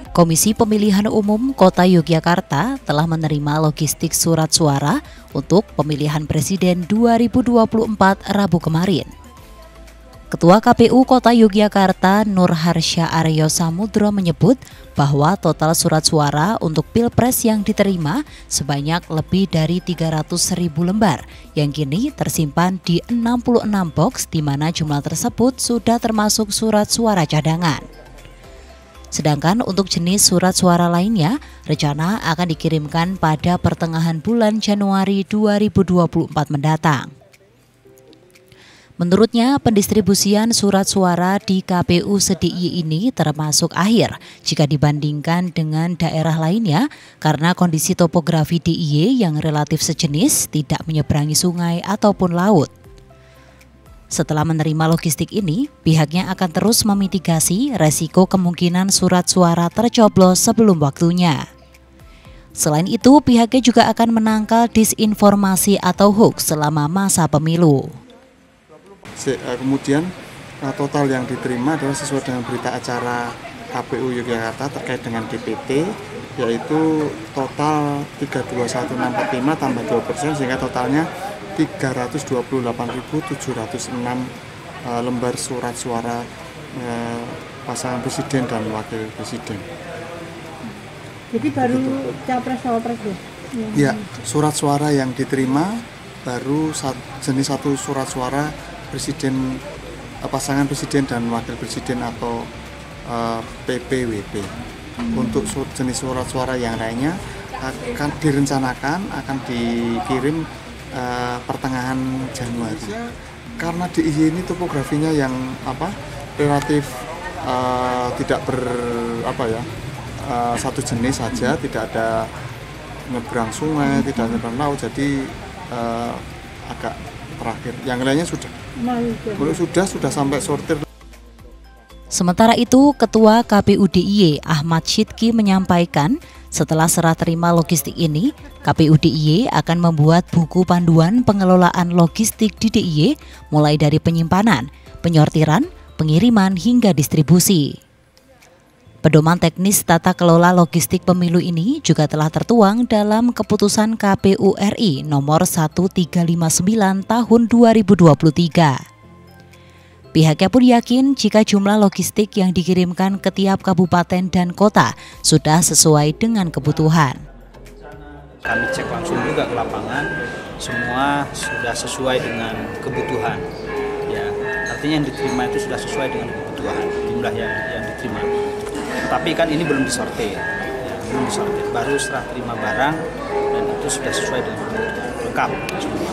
Komisi Pemilihan Umum Kota Yogyakarta telah menerima logistik surat suara untuk pemilihan Presiden 2024 Rabu kemarin. Ketua KPU Kota Yogyakarta Nur Harsha Aryo Samudro menyebut bahwa total surat suara untuk Pilpres yang diterima sebanyak lebih dari 300.000 lembar yang kini tersimpan di 66 box, di mana jumlah tersebut sudah termasuk surat suara cadangan. Sedangkan untuk jenis surat suara lainnya, rencana akan dikirimkan pada pertengahan bulan Januari 2024 mendatang. Menurutnya, pendistribusian surat suara di KPU se-DIY ini termasuk akhir jika dibandingkan dengan daerah lainnya karena kondisi topografi DIY yang relatif sejenis, tidak menyeberangi sungai ataupun laut. Setelah menerima logistik ini, pihaknya akan terus memitigasi resiko kemungkinan surat suara tercoblos sebelum waktunya. Selain itu, pihaknya juga akan menangkal disinformasi atau hoax selama masa pemilu. Kemudian total yang diterima adalah sesuai dengan berita acara KPU Yogyakarta terkait dengan DPT, yaitu total 321.645 tambah 2%, sehingga totalnya 328.706 lembar surat suara pasangan presiden dan wakil presiden. Jadi baru capres-cawapres ya? Ya, surat suara yang diterima baru jenis satu surat suara presiden, pasangan presiden dan wakil presiden atau PPWP. Untuk jenis surat suara yang lainnya akan direncanakan akan dikirim pertengahan Januari. Karena DIY ini topografinya yang relatif tidak satu jenis saja, tidak ada nyebrang sungai, tidak nyebrang laut, jadi agak terakhir. Yang lainnya sudah sampai sortir. Sementara itu, Ketua KPU DIY Ahmad Syidqi menyampaikan setelah serah terima logistik ini, KPU DIY akan membuat buku panduan pengelolaan logistik di DIY mulai dari penyimpanan, penyortiran, pengiriman hingga distribusi. Pedoman teknis tata kelola logistik pemilu ini juga telah tertuang dalam keputusan KPU RI nomor 1359 tahun 2023. Pihaknya pun yakin jika jumlah logistik yang dikirimkan ke tiap kabupaten dan kota sudah sesuai dengan kebutuhan. Kami cek langsung juga ke lapangan, semua sudah sesuai dengan kebutuhan. Ya, artinya yang diterima itu sudah sesuai dengan kebutuhan, jumlah yang diterima. Tapi kan ini belum disortir, baru serah terima barang dan itu sudah sesuai dengan kebutuhan, lengkap semua.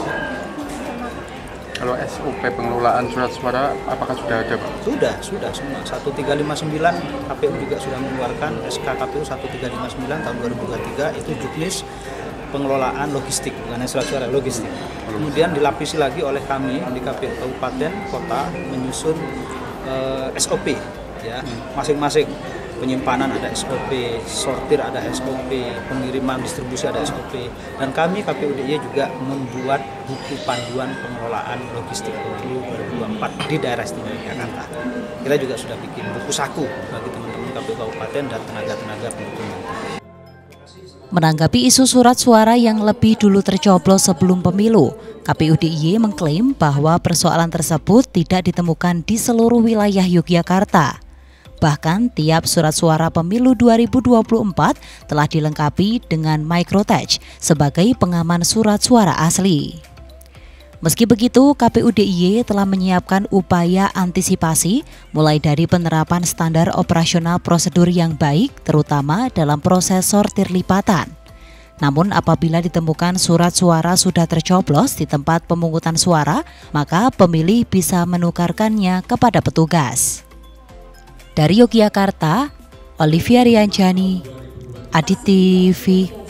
Kalau SOP pengelolaan surat suara apakah sudah ada, Pak? Sudah semua. 1359 KPU juga sudah mengeluarkan SK KPU 1359 tahun 2023, itu juknis pengelolaan logistik, bukan surat suara, logistik. Kemudian dilapisi lagi oleh kami di KPU Kabupaten Kota menyusun SOP ya, masing-masing. Penyimpanan ada SOP, sortir ada SOP, pengiriman distribusi ada SOP, dan kami KPU DIY juga membuat buku panduan pengelolaan logistik pemilu 2024 di daerah istimewa Yogyakarta. Kita juga sudah bikin buku saku bagi teman-teman KPU Kabupaten dan tenaga-tenaga pendukung. Menanggapi isu surat suara yang lebih dulu tercoblos sebelum pemilu, KPU DIY mengklaim bahwa persoalan tersebut tidak ditemukan di seluruh wilayah Yogyakarta. Bahkan tiap surat suara pemilu 2024 telah dilengkapi dengan microtouch sebagai pengaman surat suara asli. Meski begitu, KPU DIY telah menyiapkan upaya antisipasi mulai dari penerapan standar operasional prosedur yang baik, terutama dalam proses sortir lipatan. Namun apabila ditemukan surat suara sudah tercoblos di tempat pemungutan suara, maka pemilih bisa menukarkannya kepada petugas. Dari Yogyakarta, Olivia Rianjani, Adit TV.